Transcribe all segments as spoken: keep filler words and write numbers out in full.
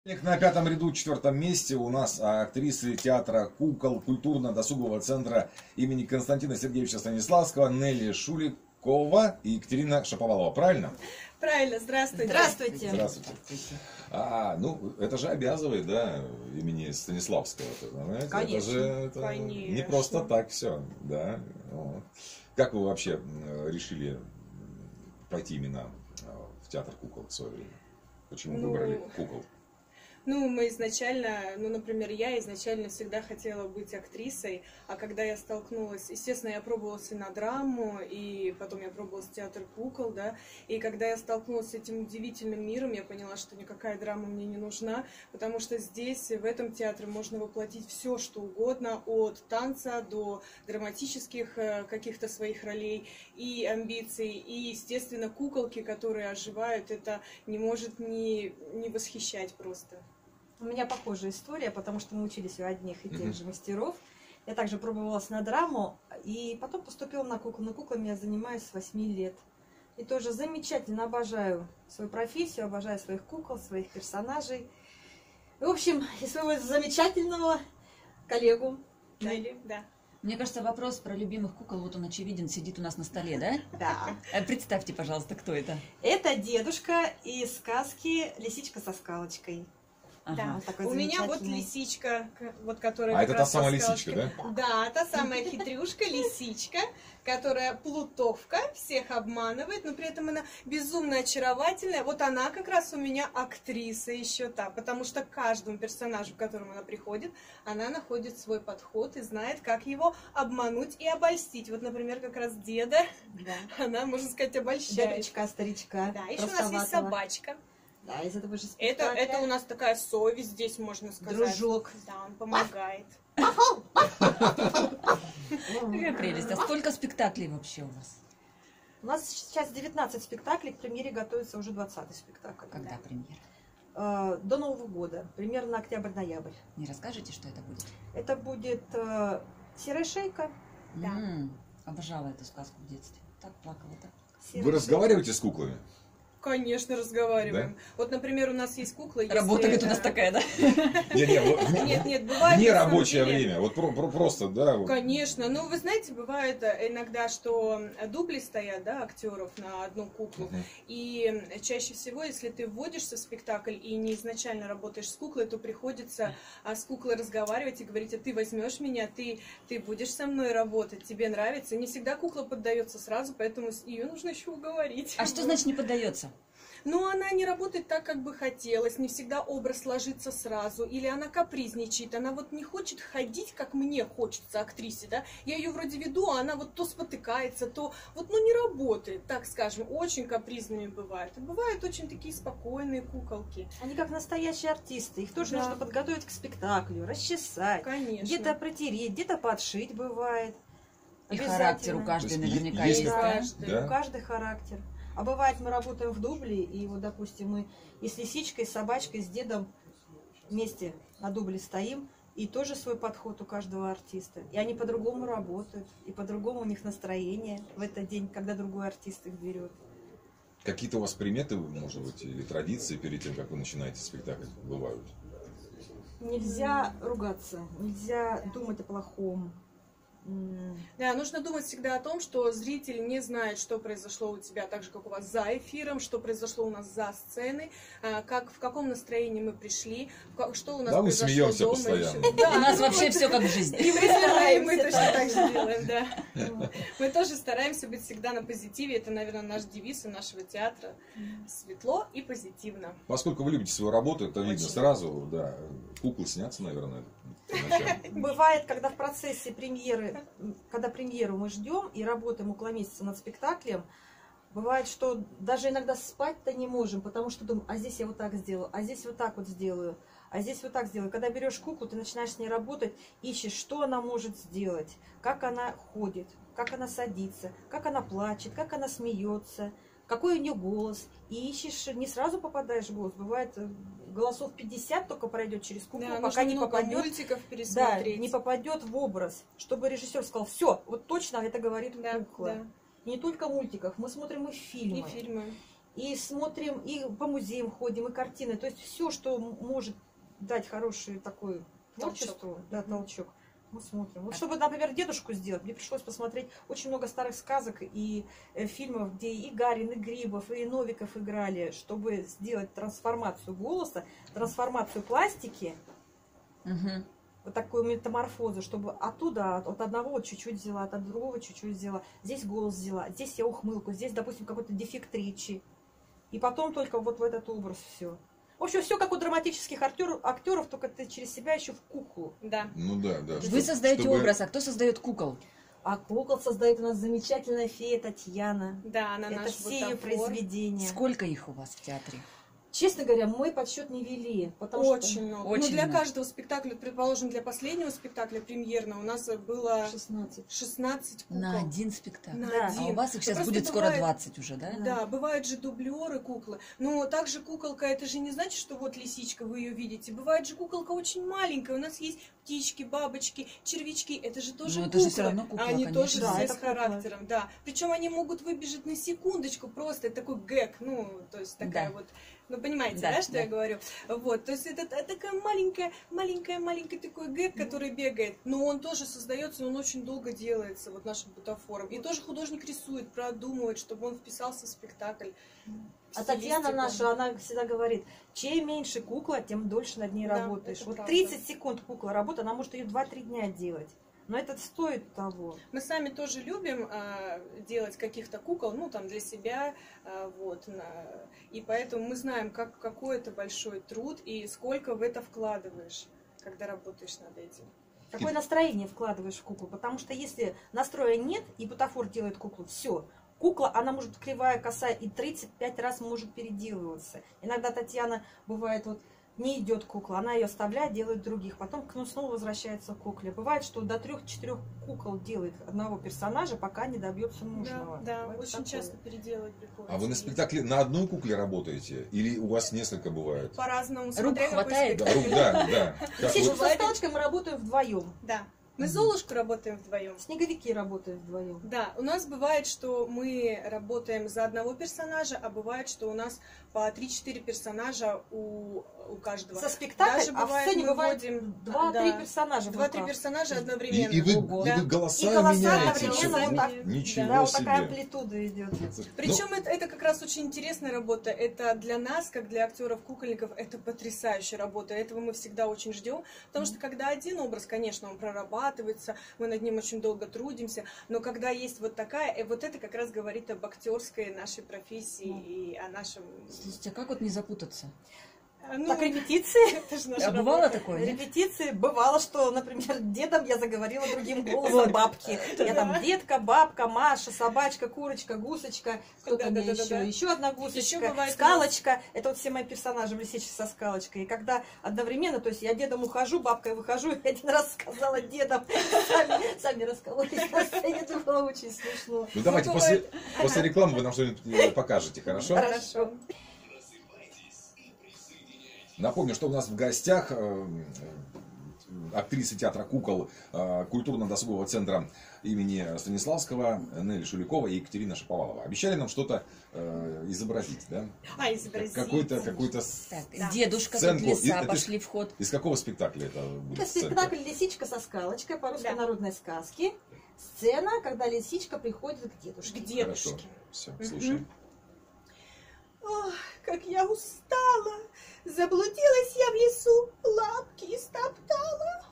На пятом ряду, четвертом месте у нас актрисы театра «Кукол» культурно-досугового центра имени Константина Сергеевича Станиславского Нелли Шуликова и Екатерина Шаповалова. Правильно? Правильно. Здравствуйте. Здравствуйте. Здравствуйте. А, ну, это же обязывает, да, имени Станиславского. Понимаете? Конечно. Это же это Конечно. не просто так все, да. Вот. Как вы вообще решили пойти именно в театр «Кукол» в свое время? Почему Ну, выбрали «Кукол»? Ну, мы изначально, ну, например, я изначально всегда хотела быть актрисой, а когда я столкнулась, естественно, я пробовалась и на драму, и потом я пробовалась в театр «Кукол», да, и когда я столкнулась с этим удивительным миром, я поняла, что никакая драма мне не нужна, потому что здесь, в этом театре, можно воплотить все, что угодно, от танца до драматических каких-то своих ролей и амбиций, и, естественно, куколки, которые оживают, это не может не, не восхищать просто. У меня похожая история, потому что мы учились у одних и тех же мастеров. Я также пробовалась на драму, и потом поступила на куклу. На куклами я занимаюсь с восьми лет. И тоже замечательно обожаю свою профессию, обожаю своих кукол, своих персонажей. В общем, и своего замечательного коллегу Нелли. Да. Мне кажется, вопрос про любимых кукол, вот он очевиден, сидит у нас на столе, да? Да. Представьте, пожалуйста, кто это? Это дедушка из сказки «Лисичка со скалочкой». Ага. Да. У меня вот лисичка, вот которая... А это та самая лисичка, да? Да, та самая хитрюшка, лисичка, которая плутовка, всех обманывает, но при этом она безумно очаровательная. Вот она как раз у меня актриса еще та, потому что каждому персонажу, к которому она приходит, она находит свой подход и знает, как его обмануть и обольстить. Вот, например, как раз деда, Да. она, можно сказать, обольщает. Дедочка, старичка. Да, еще у нас есть собачка. Да, из этого же Это, это у нас такая совесть здесь, можно сказать. Дружок. Да, он помогает. Какая прелесть. А сколько спектаклей вообще у вас? У нас сейчас девятнадцать спектаклей, к премьере готовится уже двадцатый спектакль. Когда премьера? Э, До Нового года, примерно октябрь-ноябрь. Не расскажете, что это будет? Это будет э, «Серая шейка». Да. М, Обожала эту сказку в детстве. Так плакала, так. «Серая Вы шейка». разговариваете с куклами? Конечно, разговариваем. Да? Вот, например, у нас есть кукла. Если... Работает у нас такая, да? Нет, нет, вот в- Нет, нет, бывает... не на самом рабочее деле. время, вот про- про- просто, да. вот. Конечно. Ну, вы знаете, бывает иногда, что дубли стоят, да, актеров на одну куклу. Мгм. И чаще всего, если ты вводишься в спектакль и не изначально работаешь с куклой, то приходится а, с куклой разговаривать и говорить: а ты возьмешь меня, ты, ты будешь со мной работать, тебе нравится. Не всегда кукла поддается сразу, поэтому ее нужно еще уговорить. А что значит не поддается? Но она не работает так, как бы хотелось, не всегда образ ложится сразу, или она капризничает, она вот не хочет ходить, как мне хочется, актрисе, да, я ее вроде веду, а она вот то спотыкается, то вот, ну, не работает, так скажем, очень капризными бывают, и бывают очень такие спокойные куколки. Они как настоящие артисты, их тоже Да. нужно подготовить к спектаклю, расчесать, Конечно. где-то протереть, где-то подшить бывает. И Обязательно. характер у каждой То есть наверняка есть- есть, Да. да? Да? У каждый характер. А бывает, мы работаем в дубле, и вот, допустим, мы и с лисичкой, и с собачкой, с дедом вместе на дубле стоим, и тоже свой подход у каждого артиста. И они по-другому работают, и по-другому у них настроение в этот день, когда другой артист их берет. Какие-то у вас приметы, может быть, или традиции перед тем, как вы начинаете спектакль, бывают? Нельзя ругаться, нельзя думать о плохом. М, Да, нужно думать всегда о том, что зритель не знает, что произошло у тебя, так же, как у вас за эфиром, что произошло у нас за сценой, а, как, в каком настроении мы пришли, в ка- что у нас Да, мы произошло смеемся дома. постоянно. еще. Да, У нас ну вообще вот. все как в жизни. И мы, стараемся, мы Стараемся, точно да. так же делаем, да. Мы тоже стараемся быть всегда на позитиве. Это, наверное, наш девиз и нашего театра. Светло и позитивно. Поскольку вы любите свою работу, это видно Очень. сразу, да. Куклы снятся, наверное, вначале. Бывает, когда в процессе премьеры, м, когда премьеру мы ждем и работаем около месяца над спектаклем, бывает, что даже иногда спать-то не можем, потому что думаем: а здесь я вот так сделаю, а здесь вот так вот сделаю, а здесь вот так сделаю. Когда берешь куклу, ты начинаешь с ней работать, ищешь, что она может сделать, как она ходит, как она садится, как она плачет, как она смеется, какой у нее голос. И ищешь, не сразу попадаешь в голос. Бывает, э, голосов пятьдесят только пройдет через куклу, Да, пока нужно не много попадет. мультиков Да, пересмотреть. не попадет в образ, чтобы режиссер сказал: все, вот точно это говорит Да, кукла. да. И не только мультиков, мы смотрим и фильмы. И фильмы. и смотрим, и по музеям ходим, и картины. То есть все, что может дать хороший такой творчеству, да, толчок, мы смотрим. Вот чтобы, например, дедушку сделать, мне пришлось посмотреть очень много старых сказок и э, фильмов, где и Гарин, и Грибов, и Новиков играли, чтобы сделать трансформацию голоса, трансформацию пластики, Мгм. вот такую метаморфозу, чтобы оттуда, от, от одного вот чуть-чуть взяла, от другого чуть-чуть взяла, здесь голос взяла, здесь я ухмылку, здесь, допустим, какой-то дефект речи. И потом только вот в этот образ все. В общем, все как у драматических актеров, актеров, только ты через себя еще в куклу. Да. Ну да, да. Вы чтоб- создаете чтобы- образ, а кто создает кукол? А кукол создает у нас замечательная фея Татьяна. Да, она Это наш все ее бутафор. произведения. Сколько их у вас в театре? Честно говоря, мы подсчет не вели. Потому Очень что много. Очень ну, для много. каждого спектакля, предположим, для последнего спектакля премьерного у нас было шестнадцать. шестнадцать кукол. На один спектакль. На Да. один. А у вас их Ну, сейчас просто будет скоро бывает- двадцать уже, да? Да, бывают же дублеры куклы. Но также куколка, это же не значит, что вот лисичка, вы ее видите. Бывает же куколка очень маленькая. У нас есть птички, бабочки, червячки. Это же тоже Ну, куклы. это же всё равно кукла, Они конечно. тоже Да, все это с кукла. характером, да. Причем они могут выбежать на секундочку просто. Это такой гэг, ну, то есть такая Да. вот. Ну, понимаете, Да, да, что да. я говорю? Вот, то есть это та- такая маленькая, маленькая, маленький такой гэг, который бегает, но он тоже создается, он очень долго делается, вот нашим бутафором. И тоже художник рисует, продумывает, чтобы он вписался в спектакль. в А Татьяна стилистику. наша, она всегда говорит, чем меньше кукла, тем дольше над ней Да, работаешь. это Вот правда. тридцать секунд кукла работает, она может ее два-три дня делать. Но это стоит того. Мы сами тоже любим а, делать каких-то кукол, ну, там, для себя, а, вот, на- и поэтому мы знаем, как, какой это большой труд и сколько в это вкладываешь, когда работаешь над этим. Какое настроение вкладываешь в куклу? Потому что если настроя нет, и бутафор делает куклу, все. Кукла, она может кривая, косая, и тридцать пять раз может переделываться. Иногда Татьяна, бывает, вот не идет кукла, она ее оставляет, делает других, потом ну, снова возвращается к кукле. Бывает, что до трех-четырех кукол делает одного персонажа, пока не добьется нужного. Да, да, Бывает очень такое. часто переделывать приходится. А вы на спектакле на одной кукле работаете? Или у вас несколько бывает? По-разному. Рук смотря какой хватает? Да, спектакль. рук, да, да. Как Сейчас вы- со скалочкой мы работаем вдвоем. Да. Мы с Золушкой работаем вдвоем. Снеговики работают вдвоем. Да, у нас бывает, что мы работаем за одного персонажа, а бывает, что у нас по три-четыре персонажа у, у каждого. Со спектакля, Даже а в бывает, сцене мы бывает вводим- два-три да, персонажа. в Два-три руках. персонажа И, одновременно. и вы, Ого. и вы Да. голоса И голоса меняете. одновременно всё. вот так. Ничего Да, вот себе. такая амплитуда идет. Причем Ну, это, это как раз очень интересная работа. Это для нас, как для актеров-кукольников, это потрясающая работа. Этого мы всегда очень ждем. Потому что когда один образ, конечно, он прорабатывается, мы над ним очень долго трудимся. Но когда есть вот такая, и вот это как раз говорит об актерской нашей профессии Ну. и о нашем... Слушайте, а как вот не запутаться? Ну, Так, репетиции. это же наша А бывало работа. такое? нет? Репетиции бывало, что, например, дедом я заговорила другим голосом бабки. Я там детка, бабка, Маша, собачка, курочка, гусочка, кто там Да-да-да-да-да. еще, еще одна Еще гусочка, бывает у скалочка. Это вот все мои персонажи в «Лисичке со скалочкой. И когда одновременно, то есть я дедом ухожу, бабкой выхожу, я один раз сказала дедом, сами, сами раскололись на сцене, это было очень смешно. ну давайте Ну, после, бывает. после рекламы вы нам что-нибудь э, покажете, хорошо? Хорошо. Напомню, что у нас в гостях э, э, актрисы театра кукол э, культурно-досугового центра имени Станиславского Нелли Шуликова и Екатерина Шаповалова. Обещали нам что-то э, изобразить, да? А, изобразить. Какой-то, какой-то с- Так, Да. дедушка, тут сценку. И леса это- пошли в ход. Из какого спектакля это будет Это сценка? спектакль «Лисичка со скалочкой» по русской Да. народной сказке. Сцена, когда лисичка приходит к дедушке. К дедушке. Все, Мгм. слушаем. Ох, как я устала! Заблудилась я в лесу, лапки истоптала.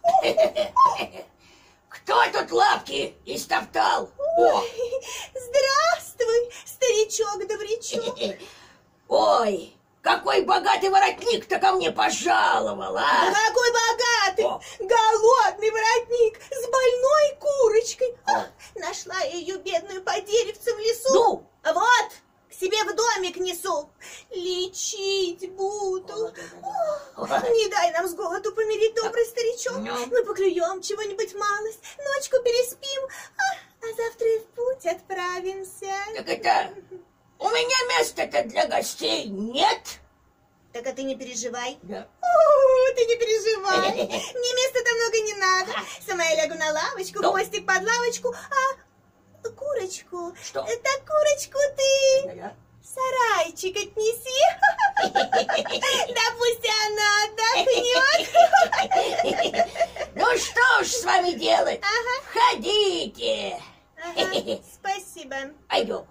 Кто тут лапки истоптал? О! Здравствуй, старичок-добрячок. Ой, какой богатый воротник-то ко мне пожаловал, а? Какой богатый, О. голодный воротник с больной курочкой. Ах, нашла я ее бедную по деревцу в лесу. Ну? Вот, к себе в домик несу. Лечить буду. Ох, не дай нам с голоду помереть, добрый старичок. Ну? Мы поклюем чего-нибудь малость, ночку переспим, а, а завтра и в путь отправимся. Так это... У меня места-то для гостей нет. Так а ты не переживай. Да. О, ты не переживай. Мне места-то много не надо. Сама я лягу на лавочку, Ну? хвостик под лавочку, а курочку. Что? Так курочку ты. Я- Сарайчик отнеси. Да пусть она отдохнет. Ну что ж с вами делать? Входите. Ага, спасибо. Пойдем.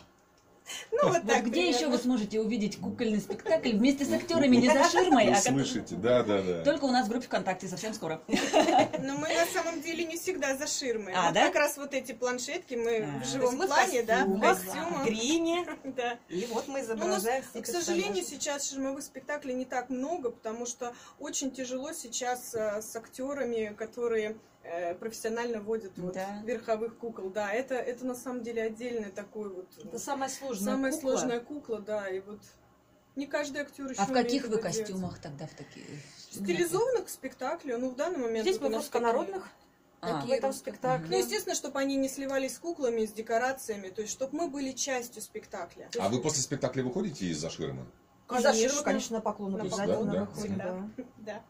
Ну вот Вот так. где примерно. еще вы сможете увидеть кукольный спектакль вместе с актерами, не за ширмой, а как- Слышите, да, да, да. только у нас в группе ВКонтакте совсем скоро. Но мы на самом деле не всегда за ширмой. А, Вот да? как раз вот эти планшетки мы А. в То живом есть мы в плане, да, в костюмах, костюмах. в гриме. Да. И вот мы Ну, у нас, изображаем все к сожалению, персонажи. сейчас ширмовых спектаклей не так много, потому что очень тяжело сейчас э, с актерами, которые э, профессионально водят вот, Да. верховых кукол. Да, это, это на самом деле отдельный такой вот... Это самая сложная самая кукла. сложная кукла, да, и вот не каждый актер еще А в каких умеет вы это делать. костюмах тогда в такие? Стилизованных к спектаклю, ну в данный момент... Здесь вот мы у в нас руссконародных, А, в этом спектакле. Ну, естественно, чтобы они не сливались с куклами, с декорациями, то есть, чтобы мы были частью спектакля. А вы после спектакля выходите из-за ширмы? За ширму, конечно, на поклон На обязательно поклон, да, выходим, всегда. да. Да.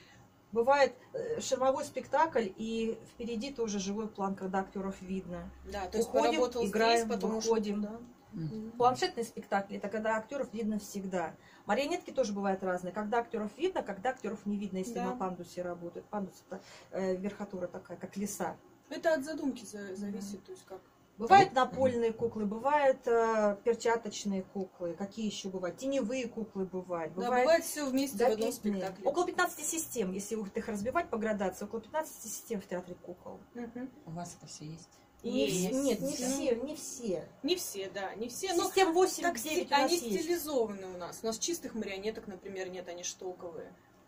Бывает э, ширмовой спектакль, и впереди тоже живой план, когда актеров видно. Да, то есть Уходим, поработал играем, здесь, потом выходим. ушел, да. Мгм. Планшетные спектакли — это когда актеров видно всегда. Марионетки тоже бывают разные. Когда актеров видно, когда актеров не видно, если Да. на пандусе работают. Пандус — это э, верхотура такая, как леса. Это от задумки за- зависит, то есть как. Бывают напольные куклы, бывают э, перчаточные куклы. Какие еще бывают? Теневые куклы бывают. Да, Бывает бывает все вместе в одном допитные. спектакле. Около пятнадцати систем, если вот их разбивать по градации, около пятнадцати систем в театре кукол. Мгм. У вас это все есть? И не Есть. вс- нет, не Да. все, не все. Не все, да, не все. Но Систем восемь так девять сти- у нас они есть. стилизованы у нас. У нас чистых марионеток, например, нет, они штоковые.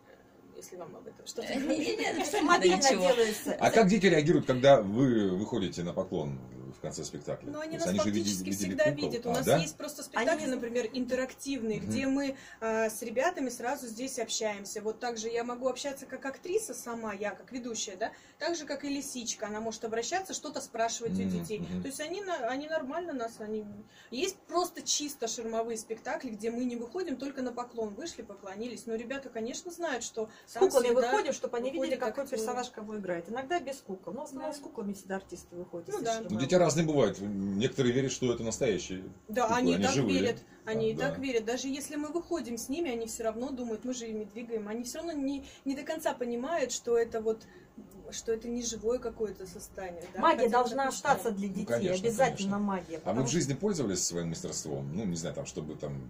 Э, Если вам об этом что-то Не-не-не, Это не надо мобильно ничего. делается. А как дети реагируют, когда вы выходите на поклон в конце спектакля? Ну, они То нас есть же види- фактически видели всегда кукол. видят. У А, нас да? есть просто спектакли, Они- например, интерактивные, Мгм. где мы а, с ребятами сразу здесь общаемся. Вот так же я могу общаться как актриса сама, я как ведущая, да, так же, как и лисичка. Она может обращаться, что-то спрашивать у Мгм, детей. мгм. То есть они, на- они нормально нас, они... Есть просто чисто ширмовые спектакли, где мы не выходим, только на поклон. Вышли, поклонились. Но ребята, конечно, знают, что С там куклами всегда выходим, чтобы они видели, выходят какой актеры. персонаж кого играет. Иногда без кукол. Но в основном Да. с куклами всегда артисты выходят. Ну если да. Ну, ширмовые. дети разные бывают. Некоторые верят, что это настоящие. Да, куклы, они, они так живые. верят. Они А, и да. так верят. Даже если мы выходим с ними, они все равно думают, мы же ими двигаем. Они все равно не, не до конца понимают, что это вот что это не живое какое-то состояние. Да? Магия Хотя должна так остаться мечтаем. для детей. конечно, Обязательно конечно. магия. А вы потому в жизни пользовались своим мастерством? Ну, не знаю, там, чтобы там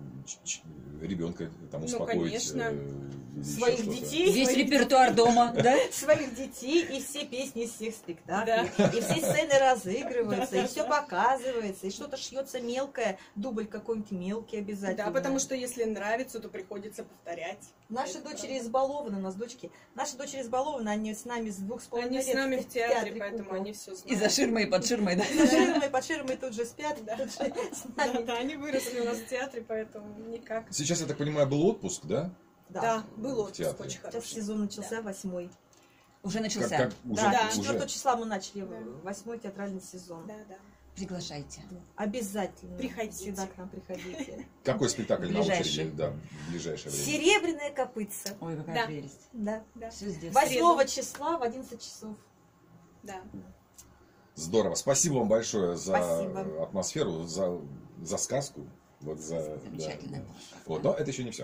ребенка там Ну, успокоить. конечно. э, или еще Своих что-то. детей. Весь своих репертуар дома, да? своих детей и все песни из всех спектаклей. И все сцены разыгрываются, и все показывается, и что-то шьется мелкое, дубль какой-нибудь мелкий обязательно. Да, потому что если нравится, то приходится повторять. Наши Это дочери правда. избалованы, у нас дочки, наши дочери избалованы, они с нами с двух с половиной Они лет с нами в театре, театре поэтому кукол. они все знают. И за ширмой, и под ширмой, да? За ширмой, под ширмой тут же спят, Да. тут же с Да, нами. да, они выросли у нас в театре, поэтому никак. Сейчас, я так понимаю, был отпуск, да? Да, был в отпуск театре. очень Сейчас хороший. сезон начался, восьмой. Уже Как, начался. как уже, Да, Да. четвёртого уже... числа мы начали Да. восьмой театральный сезон. Да, да. Приглашайте. Обязательно. Приходите. Всегда к нам приходите. Какой спектакль на Ближайший. очереди? Да, в ближайшее время. Серебряная копытца. Ой, какая Да. прелесть. Да. Да. Все с детства. Восьмого числа в одиннадцать часов. Да. Здорово. Спасибо вам большое за Спасибо. атмосферу, за, за сказку. Вот за, да, Замечательно. да. Вот, но это еще не все.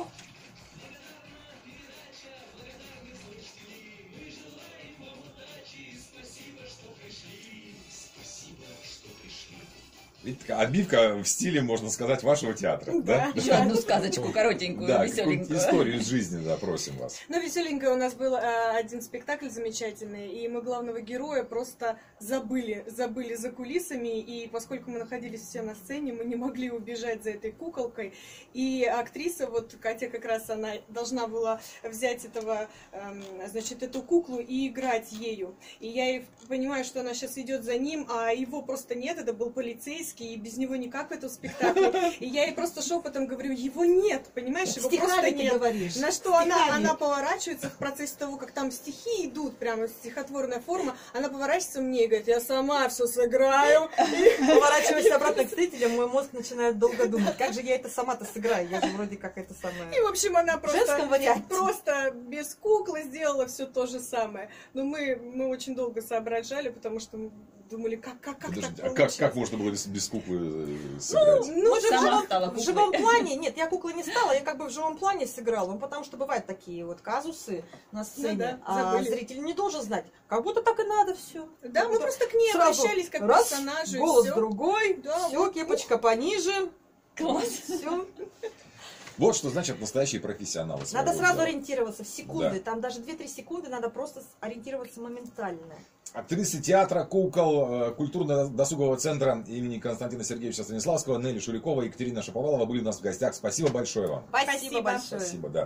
Видите, такая отбивка в стиле, можно сказать, вашего театра. Да? Еще одну сказочку коротенькую, Да, какую-нибудь веселенькую. историю из жизни, да, просим вас. Ну, веселенько у нас был э, один спектакль замечательный, и мы главного героя просто забыли, забыли за кулисами, и поскольку мы находились все на сцене, мы не могли убежать за этой куколкой, и актриса, вот Катя как раз, она должна была взять этого, эм, значит, эту куклу и играть ею, и я и понимаю, что она сейчас идет за ним, а его просто нет, это был полицейский, и без него никак в этом спектакле, и я ей просто шепотом говорю, его нет, понимаешь, его просто Стихами ты нет. говоришь. На что она, Стихами. она поворачивается в процессе того, как там стихи идут, прямо стихотворная форма, она поворачивается мне и говорит, я сама все сыграю. Поворачиваясь обратно к зрителям, мой мозг начинает долго думать, как же я это сама-то сыграю, я же вроде как это И, самое. в общем, она В женском просто, варианте. просто без куклы сделала все то же самое. Но мы, мы очень долго соображали, потому что думали, как, как, как Подождите, так а как, получилось? как можно было без, без куклы э, сыграть? Ну, Мы же в Сама живом, стала в куклой. живом плане, нет, я куклой не стала, я как бы в живом плане сыграла, ну, потому что бывают такие вот казусы на сцене, да, а забыли. зритель не должен знать, как будто так и надо все. Да, мы просто к ней обращались как раз, персонажи. и голос всё. другой, Да, все, вот, кепочка пониже, Класс. все. Вот что значит настоящие профессионалы. Надо своего сразу дела. ориентироваться в секунды, Да. там даже две-три секунды надо просто ориентироваться моментально. Актрисы театра «Кукол», э, культурно-досугового центра имени Константина Сергеевича Станиславского Нелли Шуликова и Екатерина Шаповалова были у нас в гостях. Спасибо большое вам. Спасибо, Спасибо. большое. Спасибо, да.